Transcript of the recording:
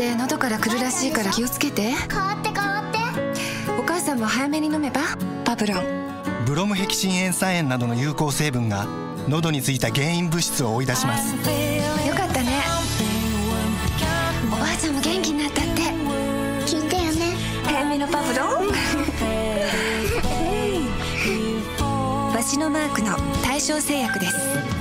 って喉からくるらしいから気をつけて。 変わって変わって。 お母さんも早めに飲めば。パブロン。 ブロムヘキシン塩酸塩などの有効成分が喉についた原因物質を追い出します。 よかったね。おばあちゃんも元気になったって。 聞いてよね。 早めのパブロン。わしのマークの大正製薬です。